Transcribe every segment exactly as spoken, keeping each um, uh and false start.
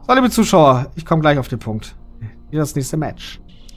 So, liebe Zuschauer, ich komme gleich auf den Punkt. Hier das nächste Match.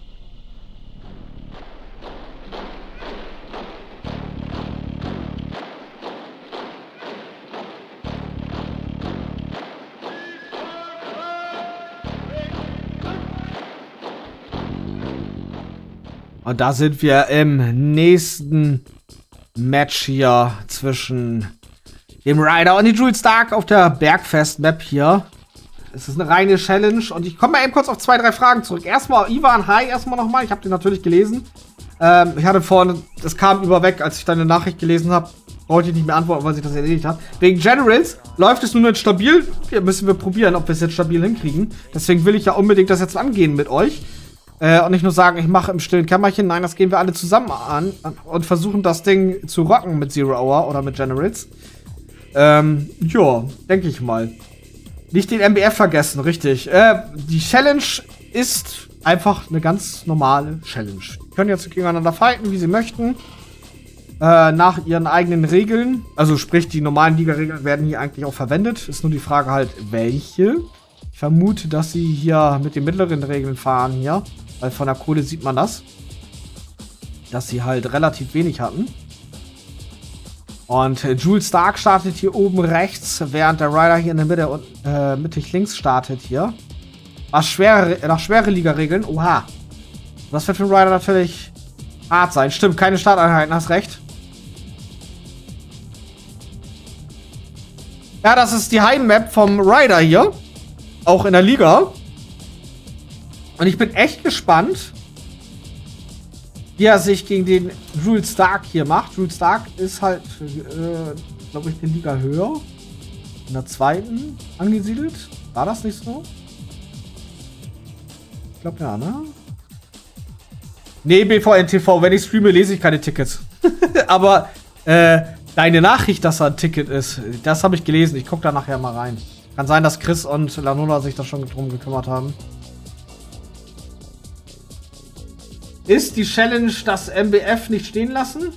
Und da sind wir im nächsten Match hier zwischen dem Ryder und den Jules Stark auf der Bergfest-Map hier. Es ist eine reine Challenge und ich komme mal eben kurz auf zwei, drei Fragen zurück. Erstmal, Ivan, hi, erstmal nochmal. Ich habe den natürlich gelesen. Ähm, ich hatte vorhin, das kam überweg, als ich deine Nachricht gelesen habe. Brauchte ich nicht mehr antworten, weil sich das erledigt hat. Wegen Generals läuft es nur nicht stabil. Hier müssen wir probieren, ob wir es jetzt stabil hinkriegen. Deswegen will ich ja unbedingt das jetzt angehen mit euch. Äh, und nicht nur sagen, ich mache im stillen Kämmerchen. Nein, das gehen wir alle zusammen an und versuchen das Ding zu rocken mit Zero Hour oder mit Generals. Ähm, ja, denke ich mal. Nicht den M B F vergessen, richtig. Äh, die Challenge ist einfach eine ganz normale Challenge. Die können jetzt gegeneinander fighten, wie sie möchten. Äh, nach ihren eigenen Regeln. Also sprich, die normalen Liga-Regeln werden hier eigentlich auch verwendet. Ist nur die Frage halt, welche. Ich vermute, dass sie hier mit den mittleren Regeln fahren hier. Weil von der Kohle sieht man das. Dass sie halt relativ wenig hatten. Und äh, Jules Stark startet hier oben rechts, während der Ryder hier in der Mitte und äh, mittig links startet hier. Was schwere, nach schwere Liga-Regeln. Oha. Das wird für den Ryder natürlich hart sein. Stimmt, keine Starteinheiten, hast recht. Ja, das ist die Heimmap vom Ryder hier. Auch in der Liga. Und ich bin echt gespannt, wie er sich gegen den Jules Stark hier macht. Jules Stark ist halt, äh, glaube ich, eine Liga höher. In der zweiten angesiedelt. War das nicht so? Ich glaube ja, ne? Nee, B V N T V. Wenn ich streame, lese ich keine Tickets. Aber äh, deine Nachricht, dass er ein Ticket ist, das habe ich gelesen. Ich gucke da nachher mal rein. Kann sein, dass Chris und Lanola sich da schon drum gekümmert haben. Ist die Challenge das M B F nicht stehen lassen?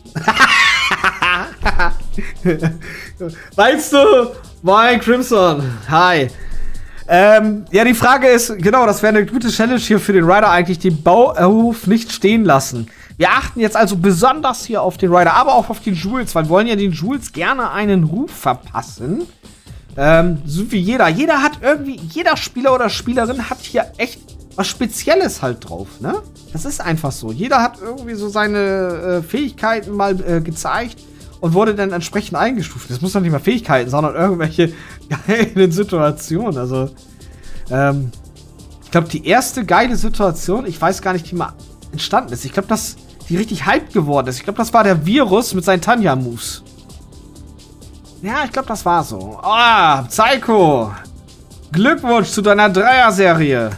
Weißt du, Mike Crimson, hi. Ähm, ja, die Frage ist, genau, das wäre eine gute Challenge hier für den Ryder eigentlich, den Bauhof nicht stehen lassen. Wir achten jetzt also besonders hier auf den Ryder, aber auch auf den Jules, weil wir wollen ja den Jules gerne einen Ruf verpassen. Ähm, so wie jeder. Jeder hat irgendwie, jeder Spieler oder Spielerin hat hier echt was Spezielles halt drauf, ne? Das ist einfach so. Jeder hat irgendwie so seine äh, Fähigkeiten mal äh, gezeigt und wurde dann entsprechend eingestuft. Das muss doch nicht mal Fähigkeiten, sondern irgendwelche geilen Situationen. Also, ähm, ich glaube, die erste geile Situation, ich weiß gar nicht, die mal entstanden ist. Ich glaube, dass die richtig hyped geworden ist. Ich glaube, das war der Virus mit seinen Tanja-Moves. Ja, ich glaube, das war so. Ah, Psycho! Glückwunsch zu deiner Dreier-Serie.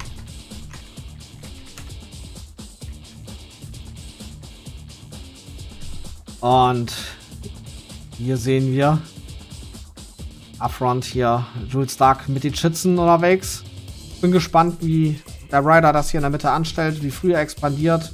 Und hier sehen wir Upfront hier Jules Stark mit den Schützen unterwegs. Bin gespannt, wie der Ryder das hier in der Mitte anstellt, wie früh er expandiert.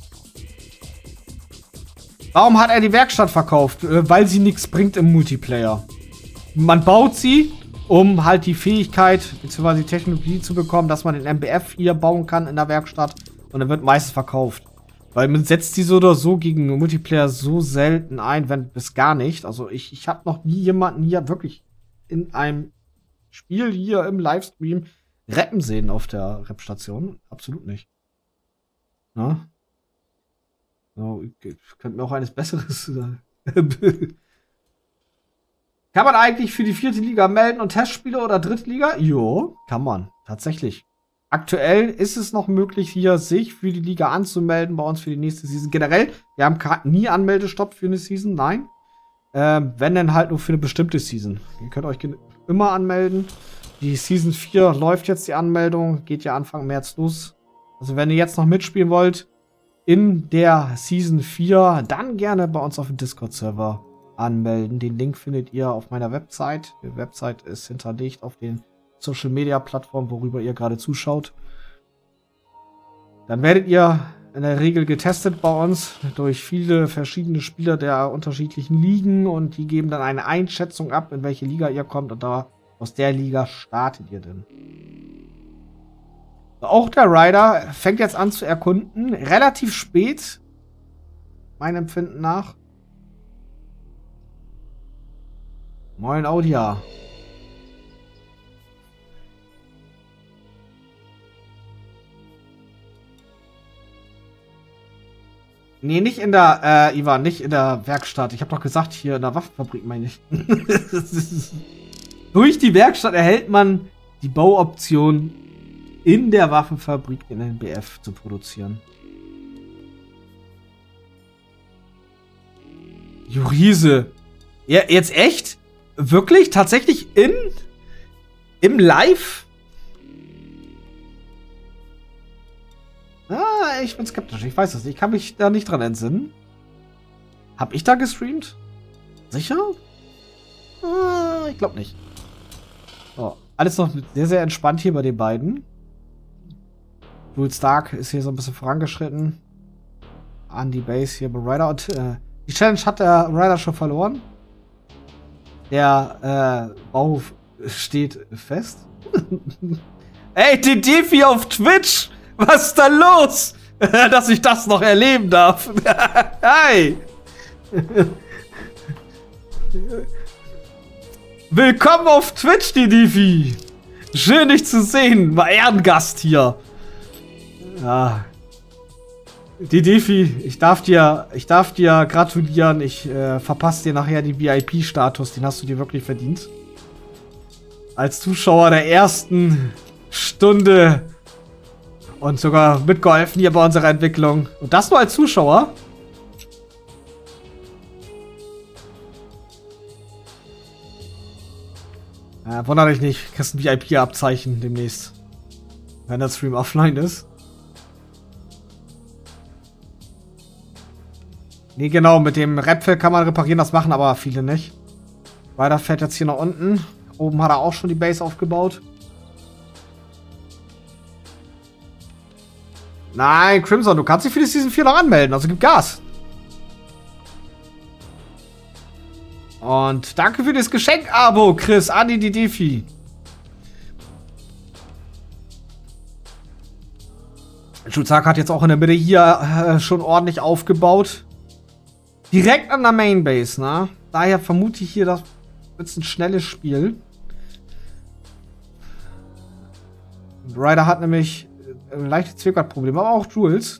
Warum hat er die Werkstatt verkauft? Weil sie nichts bringt im Multiplayer. Man baut sie, um halt die Fähigkeit bzw. die Technologie zu bekommen, dass man den M B F hier bauen kann in der Werkstatt. Und dann wird meistens verkauft. Weil man setzt die so oder so gegen Multiplayer so selten ein, wenn bis gar nicht. Also ich, ich habe noch nie jemanden hier wirklich in einem Spiel hier im Livestream rappen sehen auf der Rap-Station. Absolut nicht. Na? So, ich könnte mir auch eines Besseres Kann man eigentlich für die vierte Liga melden und Testspiele oder Drittliga? Jo, kann man. Tatsächlich. Aktuell ist es noch möglich, hier sich für die Liga anzumelden, bei uns für die nächste Season. Generell, wir haben nie Anmeldestopp für eine Season, nein. Ähm, wenn dann halt nur für eine bestimmte Season. Ihr könnt euch immer anmelden. Die Season vier läuft jetzt, die Anmeldung, geht ja Anfang März los. Also wenn ihr jetzt noch mitspielen wollt, in der Season vier, dann gerne bei uns auf dem Discord-Server anmelden. Den Link findet ihr auf meiner Website. Die Website ist hinterlegt auf den Social-Media-Plattform, worüber ihr gerade zuschaut. Dann werdet ihr in der Regel getestet bei uns durch viele verschiedene Spieler der unterschiedlichen Ligen und die geben dann eine Einschätzung ab, in welche Liga ihr kommt und da aus der Liga startet ihr denn. Auch der Rider fängt jetzt an zu erkunden. Relativ spät. Meinem Empfinden nach. Moin, Audia. Nee, nicht in der, äh, Ivan, nicht in der Werkstatt. Ich habe doch gesagt, hier in der Waffenfabrik meine ich. Durch die Werkstatt erhält man die Bauoption, in der Waffenfabrik den N B F zu produzieren. Jurise. Ja, jetzt echt? Wirklich? Tatsächlich in? Im Live? Ah, ich bin skeptisch. Ich weiß es nicht. Ich kann mich da nicht dran entsinnen. Hab ich da gestreamt? Sicher? Ah, ich glaube nicht. So, alles noch sehr, sehr entspannt hier bei den beiden. Jules Stark ist hier so ein bisschen vorangeschritten. An die Base hier bei Ryder. Und äh, die Challenge hat der Ryder schon verloren. Der äh, Bau steht fest. Ey, die Defi auf Twitch! Was ist da los? Dass ich das noch erleben darf. Hi! Willkommen auf Twitch, die Defi! Schön, dich zu sehen. War Ehrengast hier. Ja. Die Defi, ich darf dir, ich darf dir gratulieren. Ich äh, verpasse dir nachher den V I P-Status. Den hast du dir wirklich verdient. Als Zuschauer der ersten Stunde und sogar mitgeholfen hier bei unserer Entwicklung. Und das nur als Zuschauer. Ja, wundert euch nicht, kriegst ein V I P-Abzeichen demnächst. Wenn der Stream offline ist. Nee, genau, mit dem Repfel kann man reparieren, das machen aber viele nicht. Weiter fährt jetzt hier nach unten. Oben hat er auch schon die Base aufgebaut. Nein, Crimson, du kannst dich für die Season vier noch anmelden, also gib Gas. Und danke für das Geschenk-Abo, Chris, Andi, die Defi. Schulzak hat jetzt auch in der Mitte hier äh, schon ordentlich aufgebaut. Direkt an der Mainbase, ne? Daher vermute ich hier, das wird ein schnelles Spiel. Und Ryder hat nämlich ein leichtes Zwickert-Problem, aber auch Jules.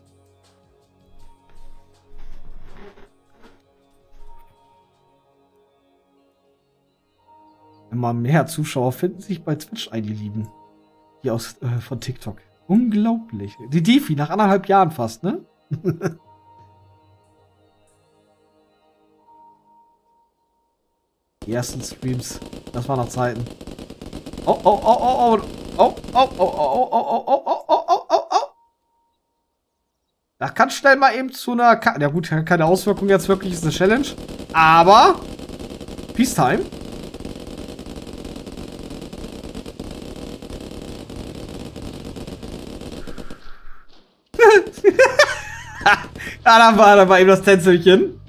Immer mehr Zuschauer finden sich bei Twitch ein, die Lieben. Hier aus äh, von TikTok. Unglaublich. Die Defi nach anderthalb Jahren fast, ne? Die ersten Streams. Das waren noch Zeiten. Oh, oh, oh, oh, oh. Oh, oh, oh, oh, oh, oh, oh, oh, oh, oh, oh, oh. Das kann schnell mal eben zu einer... Ka ja gut, keine Auswirkung jetzt wirklich, ist eine Challenge. Aber... Peacetime. Ja, da war, da war eben das Tänzelchen.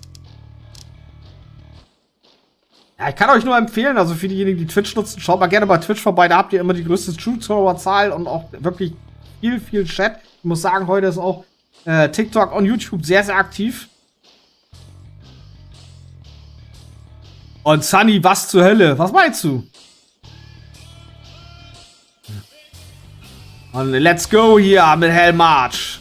Ja, ich kann euch nur empfehlen, also für diejenigen, die Twitch nutzen, schaut mal gerne bei Twitch vorbei. Da habt ihr immer die größte Zuschauerzahl und auch wirklich viel, viel Chat. Ich muss sagen, heute ist auch äh, TikTok und YouTube sehr, sehr aktiv. Und Sunny, was zur Hölle? Was meinst du? Und let's go hier mit Hell March.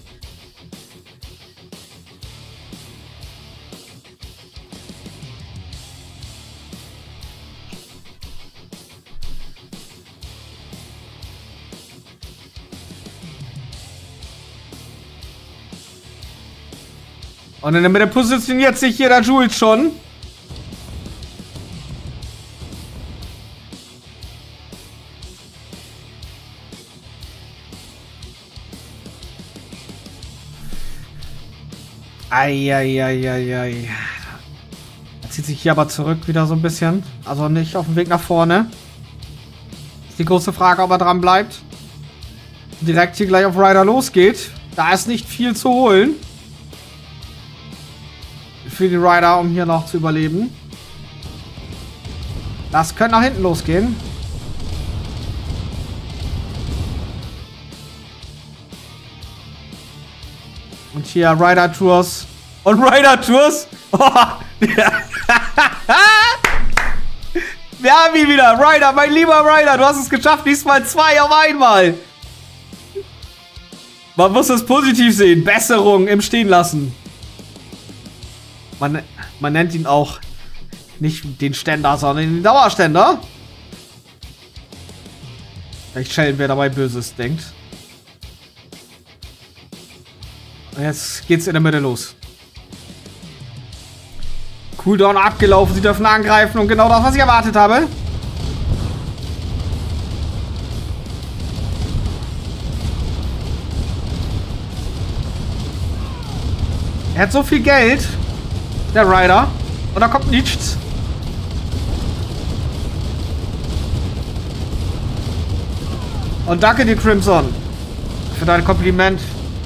Und in der Mitte positioniert sich hier der Jules schon. Eieieiei. Er zieht sich hier aber zurück wieder so ein bisschen. Also nicht auf dem Weg nach vorne. Ist die große Frage, ob er dran bleibt. Direkt hier gleich auf Ryder losgeht. Da ist nicht viel zu holen. Für die Ryder, um hier noch zu überleben. Das könnte nach hinten losgehen. Und hier Rider Tours. Und Rider Tours. Oh, ja. Wir haben ihn wieder. Rider, mein lieber Rider. Du hast es geschafft. Diesmal zwei auf einmal. Man muss es positiv sehen. Besserung im Stehen lassen. Man, man nennt ihn auch nicht den Ständer, sondern den Dauerständer. Vielleicht schellen, wer dabei Böses denkt. Und jetzt geht's in der Mitte los. Cooldown abgelaufen, sie dürfen angreifen und genau das, was ich erwartet habe. Er hat so viel Geld, der Rider, und da kommt nichts. Und danke dir, Crimson, für dein Kompliment.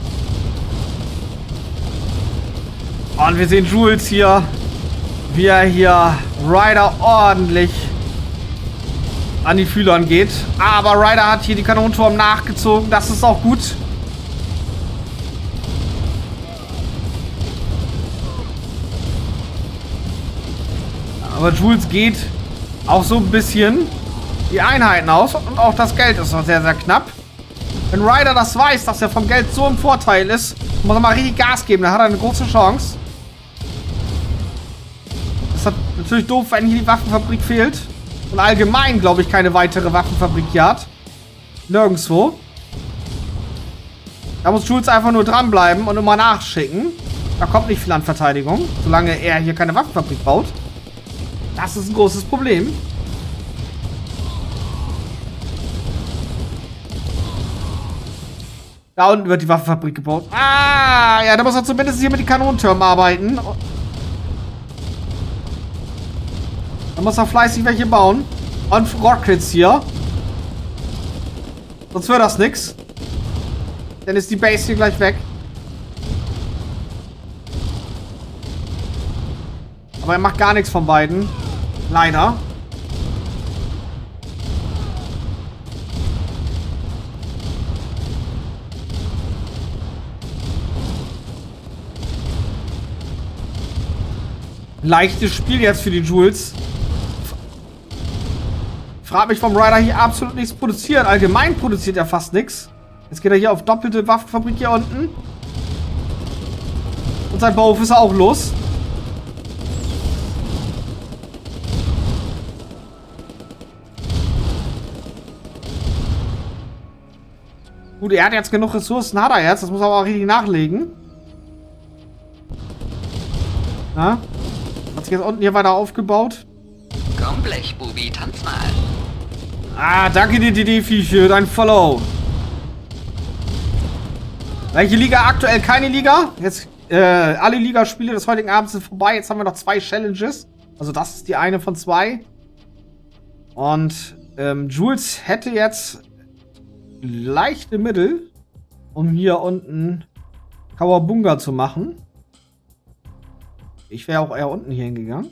Und wir sehen Jules hier, wie er hier Rider ordentlich an die Fühlern geht. Aber Rider hat hier die Kanonenturm nachgezogen. Das ist auch gut. Aber Jules geht auch so ein bisschen die Einheiten aus. Und auch das Geld ist noch sehr, sehr knapp. Wenn Rider das weiß, dass er vom Geld so im Vorteil ist, muss er mal richtig Gas geben. Dann hat er eine große Chance. Das ist natürlich doof, wenn hier die Waffenfabrik fehlt. Und allgemein, glaube ich, keine weitere Waffenfabrik hier hat. Nirgendwo. Da muss Jules einfach nur dranbleiben und immer nachschicken. Da kommt nicht viel an Verteidigung, solange er hier keine Waffenfabrik baut. Das ist ein großes Problem. Da unten wird die Waffenfabrik gebaut. Ah, ja, da muss er zumindest hier mit den Kanonentürmen arbeiten. Da muss er fleißig welche bauen. Und Rockets hier. Sonst wird das nix. Dann ist die Base hier gleich weg. Aber er macht gar nichts von beiden. Leider. Leichtes Spiel jetzt für die Jules. Frag mich, warum Rider hier absolut nichts produziert. Allgemein produziert er fast nichts. Jetzt geht er hier auf doppelte Waffenfabrik hier unten. Und sein Bauhof ist auch los. Gut, er hat jetzt genug Ressourcen, hat er jetzt. Das muss er aber auch richtig nachlegen. Na? Hat sich jetzt unten hier weiter aufgebaut. Komm, Blechbubi, tanz mal. Ah, danke dir, D D F I, für dein Follow. Welche Liga? Aktuell keine Liga. Jetzt, äh, alle Ligaspiele des heutigen Abends sind vorbei. Jetzt haben wir noch zwei Challenges. Also das ist die eine von zwei. Und, ähm, Jules hätte jetzt leichte Mittel, um hier unten Kawabunga zu machen. Ich wäre auch eher unten hier hingegangen.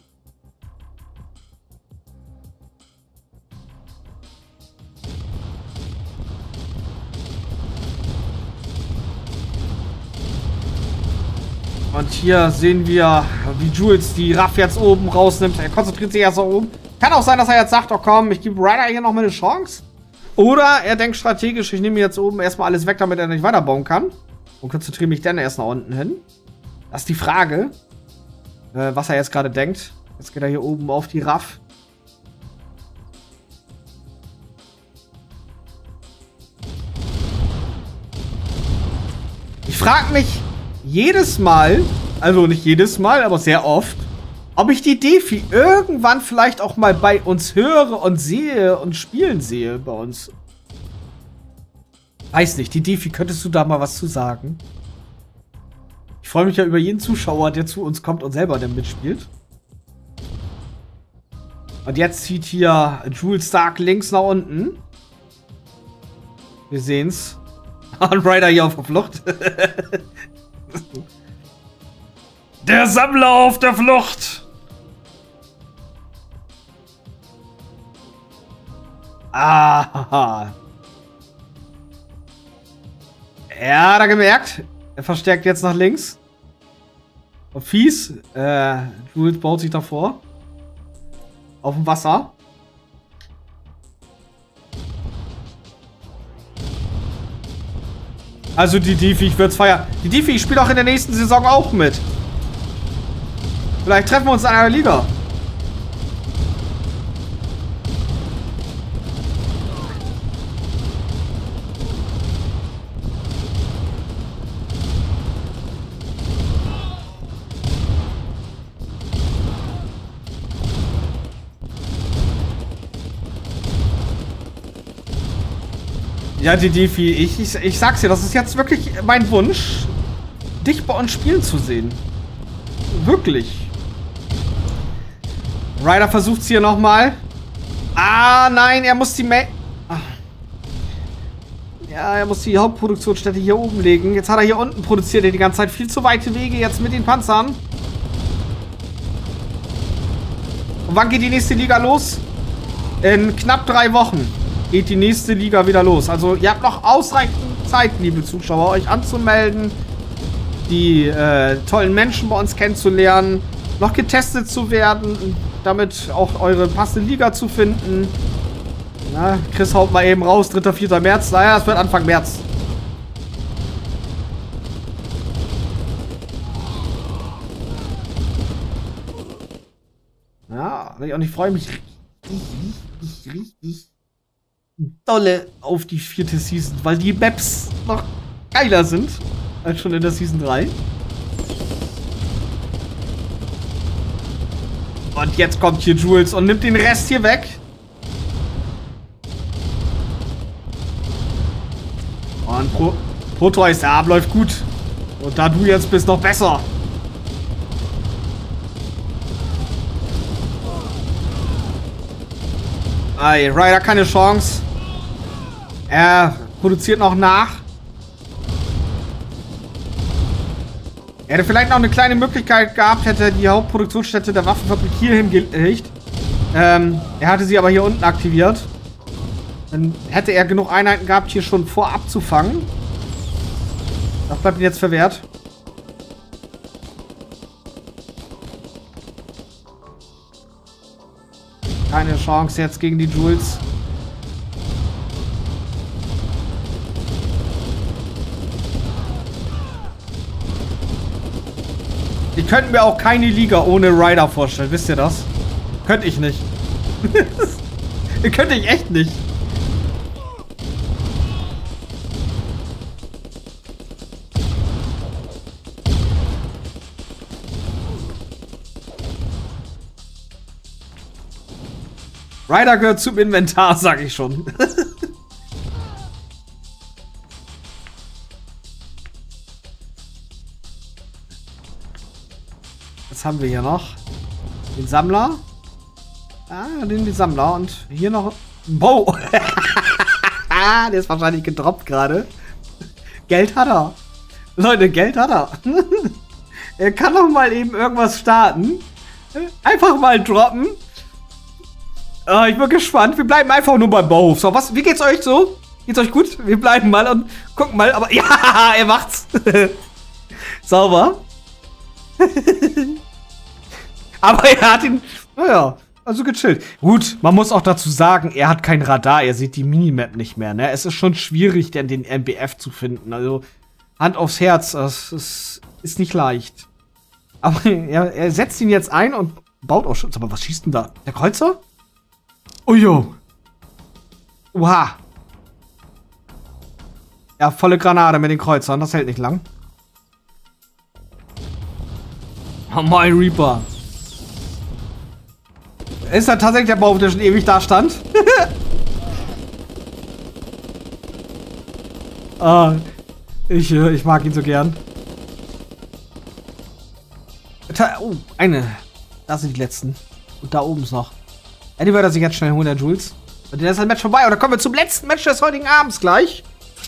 Und hier sehen wir, wie Jules die Raff jetzt oben rausnimmt. Er konzentriert sich erst nach oben. Kann auch sein, dass er jetzt sagt, oh komm, ich gebe Rider hier noch mal eine Chance. Oder er denkt strategisch, ich nehme jetzt oben erstmal alles weg, damit er nicht weiterbauen kann. Und konzentriere mich dann erst nach unten hin. Das ist die Frage, äh, was er jetzt gerade denkt. Jetzt geht er hier oben auf die Raff. Ich frage mich jedes Mal, also nicht jedes Mal, aber sehr oft, ob ich die Defi irgendwann vielleicht auch mal bei uns höre und sehe und spielen sehe bei uns. Weiß nicht, die Defi, könntest du da mal was zu sagen? Ich freue mich ja über jeden Zuschauer, der zu uns kommt und selber dann mitspielt. Und jetzt zieht hier Jules Stark links nach unten. Wir sehen's. Und Rider hier auf der Flucht. Der Sammler auf der Flucht. Ah. Ja, da gemerkt. Er verstärkt jetzt nach links. Und fies. Äh, Jules baut sich davor. Auf dem Wasser. Also die Divi, ich würde es feiern. Die Divi spielt auch in der nächsten Saison auch mit. Vielleicht treffen wir uns in einer Liga. Ja, die Divi, ich, ich, ich sag's dir, das ist jetzt wirklich mein Wunsch, dich bei uns spielen zu sehen. Wirklich. Ryder versucht's hier nochmal. Ah, nein, er muss die Ma Ach. Ja, er muss die Hauptproduktionsstätte hier oben legen. Jetzt hat er hier unten produziert, er die ganze Zeit viel zu weite Wege jetzt mit den Panzern. Und wann geht die nächste Liga los? In knapp drei Wochen geht die nächste Liga wieder los. Also ihr habt noch ausreichend Zeit, liebe Zuschauer, euch anzumelden, die äh, tollen Menschen bei uns kennenzulernen, noch getestet zu werden, damit auch eure passende Liga zu finden. Na, Chris haut mal eben raus, dritter, vierter März. Naja, es wird Anfang März. Ja, und ich freue mich richtig, richtig, richtig dolle auf die vierte Season, weil die Maps noch geiler sind als schon in der Season drei. Und jetzt kommt hier Jules und nimmt den Rest hier weg. Und Pro Protois, ja, läuft gut. Und da du jetzt bist, noch besser. Ey, Ryder keine Chance. Er produziert noch nach. Er hätte vielleicht noch eine kleine Möglichkeit gehabt, hätte die Hauptproduktionsstätte der Waffenfabrik hier hingelegt. Ähm, er hatte sie aber hier unten aktiviert. Dann hätte er genug Einheiten gehabt, hier schon vorab zu fangen. Das bleibt ihm jetzt verwehrt. Keine Chance jetzt gegen die Jules. Ich könnte mir auch keine Liga ohne Ryder vorstellen, wisst ihr das? Könnte ich nicht. Könnte ich echt nicht. Ryder gehört zum Inventar, sag ich schon. Was haben wir hier noch? Den Sammler. Ah, den, den Sammler. Und hier noch ein Bow. Der ist wahrscheinlich gedroppt gerade. Geld hat er. Leute, Geld hat er. Er kann doch mal eben irgendwas starten. Einfach mal droppen. Uh, ich bin gespannt. Wir bleiben einfach nur beim Bauhof. So, was? Wie geht's euch so? Geht's euch gut? Wir bleiben mal und gucken mal. Aber ja, er macht's. Sauber. Aber er hat ihn. Naja, also gechillt. Gut, man muss auch dazu sagen, er hat kein Radar. Er sieht die Minimap nicht mehr. Ne? Es ist schon schwierig, denn den M B F zu finden. Also Hand aufs Herz. Das ist, ist nicht leicht. Aber er, er setzt ihn jetzt ein und baut auch schon. Aber was schießt denn da? Der Kreuzer? Oh jo. Oha. Ja, volle Granate mit den Kreuzern. Das hält nicht lang. Oh, mein Reaper. Ist da tatsächlich der Baum, der schon ewig da stand? ah, ich, ich mag ihn so gern. Oh, eine. Das sind die letzten. Und da oben ist noch. Ja, die wird er sich jetzt schnell holen, der Jules. Und dann ist das Match vorbei. Und dann kommen wir zum letzten Match des heutigen Abends gleich.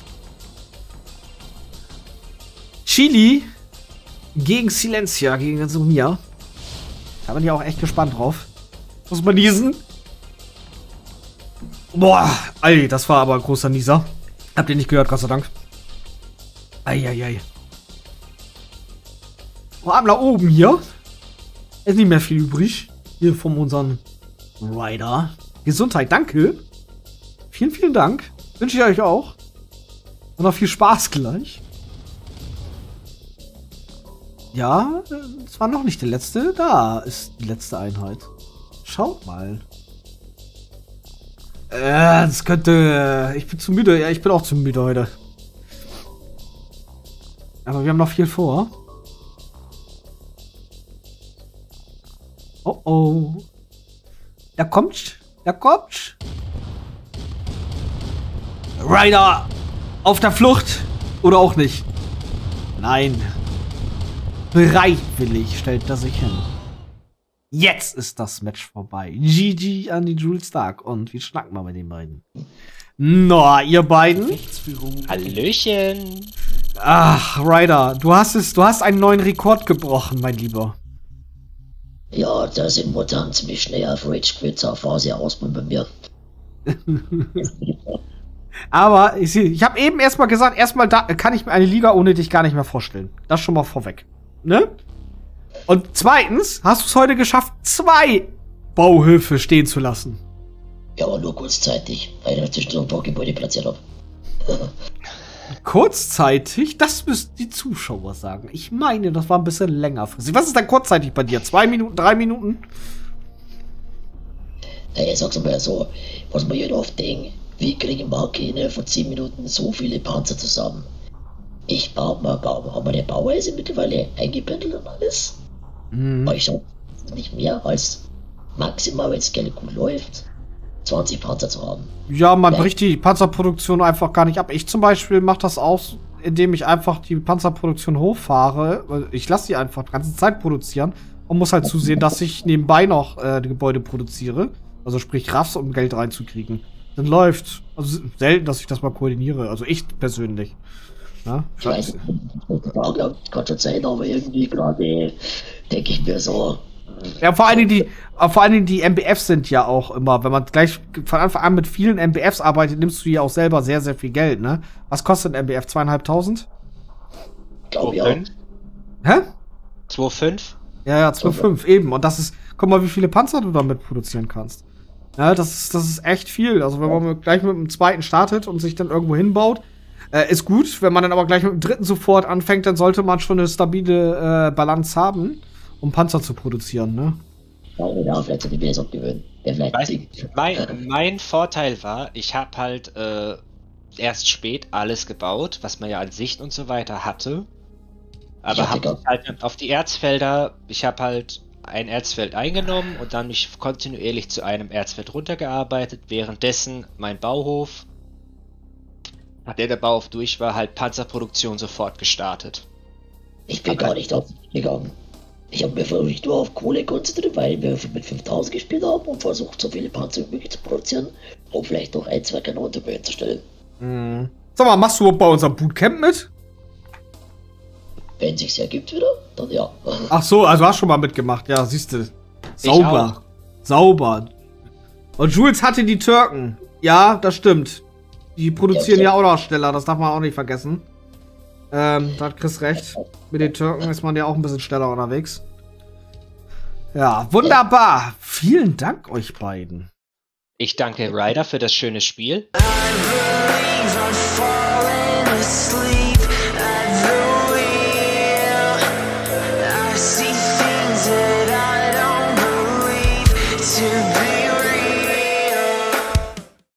Chili gegen Silencia, gegen Sumia. Da bin ich auch echt gespannt drauf. Muss man niesen? Boah, ey, das war aber ein großer Nieser. Habt ihr nicht gehört, Gott sei Dank. Eieiei. ab nach oben hier. Ist nicht mehr viel übrig. Hier von unseren Rider. Gesundheit, danke. Vielen, vielen Dank. Wünsche ich euch auch. Und noch viel Spaß gleich. Ja, es war noch nicht der letzte. Da ist die letzte Einheit. Schaut mal. Äh, das könnte... Ich bin zu müde. Ja, ich bin auch zu müde heute. Aber wir haben noch viel vor. Oh oh. Da kommt. Da kommt. Rider. Auf der Flucht. Oder auch nicht. Nein. Bereitwillig stellt er sich hin. Jetzt ist das Match vorbei. G G an die Jules Stark. Und wie schnacken wir mit den beiden? Na, ihr beiden. Hallöchen. Ach, Ryder, du hast es, du hast einen neuen Rekord gebrochen, mein Lieber. Ja, da sind Mutanten ziemlich schnell auf Rage Quit auf Phase ausbauen bei mir. Aber ich, ich habe eben erstmal gesagt, erstmal da kann ich mir eine Liga ohne dich gar nicht mehr vorstellen. Das schon mal vorweg. Ne? Und zweitens hast du es heute geschafft, zwei Bauhöfe stehen zu lassen. Ja, aber nur kurzzeitig, weil ich zwischendurch ein paar Gebäude platziert habe. Kurzzeitig? Das müssten die Zuschauer sagen. Ich meine, das war ein bisschen längerfristig. Was ist denn kurzzeitig bei dir? Zwei Minuten, drei Minuten? Naja, sag's mal so, was man hier oft denkt, wie kriegen Marke innerhalb von zehn Minuten so viele Panzer zusammen? Ich baue mal Baum. Haben wir der Bauweise mittlerweile eingependelt und alles? Mhm. Aber ich schaffe nicht mehr als maximal, wenn es gerne gut läuft, zwanzig Panzer zu haben. Ja, man bricht die Panzerproduktion einfach gar nicht ab. Ich zum Beispiel mache das aus, indem ich einfach die Panzerproduktion hochfahre. Ich lasse die einfach die ganze Zeit produzieren und muss halt zusehen, dass ich nebenbei noch äh, die Gebäude produziere. Also sprich Raffs, um Geld reinzukriegen. Dann läuft. Also selten, dass ich das mal koordiniere. Also ich persönlich. Ja, ich weiß nicht, kann schon sein, aber irgendwie gerade denke ich mir so. Ja, vor allen Dingen die, vor allen Dingen die M B Fs sind ja auch immer, wenn man gleich von Anfang an mit vielen M B Fs arbeitet, nimmst du ja auch selber sehr, sehr viel Geld, ne? Was kostet ein M B F? Zweieinhalbtausend? Glaube ich auch. Hä? zwei Komma fünf? Ja, ja, zwei Komma fünf, eben. Und das ist, guck mal, wie viele Panzer du damit produzieren kannst. Ja, das ist, das ist echt viel. Also, wenn man gleich mit dem zweiten startet und sich dann irgendwo hinbaut, äh, ist gut. Wenn man dann aber gleich mit dem dritten sofort anfängt, dann sollte man schon eine stabile äh, Balance haben, um Panzer zu produzieren, ne? Ja, vielleicht hätte ich mir das abgewöhnen. Weiß nicht, mein, mein Vorteil war, ich habe halt äh, erst spät alles gebaut, was man ja an Sicht und so weiter hatte. Aber habe halt auf die Erzfelder, ich habe halt ein Erzfeld eingenommen und dann mich kontinuierlich zu einem Erzfeld runtergearbeitet. Währenddessen mein Bauhof, nachdem der Bauhof durch war, halt Panzerproduktion sofort gestartet. Ich bin gar nicht aufgegangen. Ich habe mir versucht nur auf Kohle konzentriert, weil wir mit fünftausend gespielt haben und versucht, so viele Panzer wie möglich zu produzieren, um vielleicht noch ein, zwei Kanonenturmönen zu stellen. Mhm. Sag mal, machst du bei unserem Bootcamp mit? Wenn sich's ergibt wieder, dann ja. Ach so, also hast schon mal mitgemacht. Ja, siehst du. Sauber. Sauber. Und Jules hatte die Türken. Ja, das stimmt. Die produzieren ja, ja auch noch schneller, das darf man auch nicht vergessen. Ähm, da hat Chris recht. Mit den Türken ist man ja auch ein bisschen schneller unterwegs. Ja, wunderbar. Vielen Dank euch beiden. Ich danke Ryder für das schöne Spiel. I see